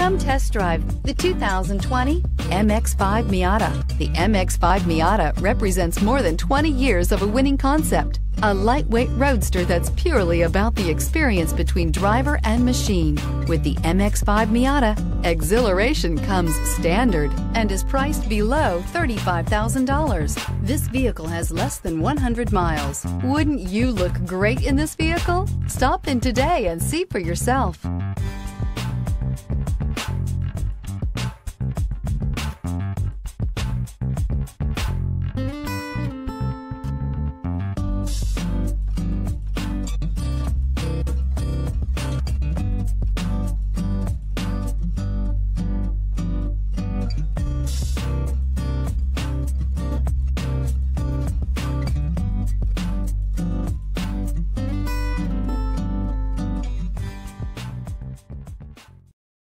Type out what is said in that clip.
Come test drive the 2020 MX-5 Miata. The MX-5 Miata represents more than 20 years of a winning concept. A lightweight roadster that's purely about the experience between driver and machine. With the MX-5 Miata, exhilaration comes standard and is priced below $35,000. This vehicle has less than 100 miles. Wouldn't you look great in this vehicle? Stop in today and see for yourself.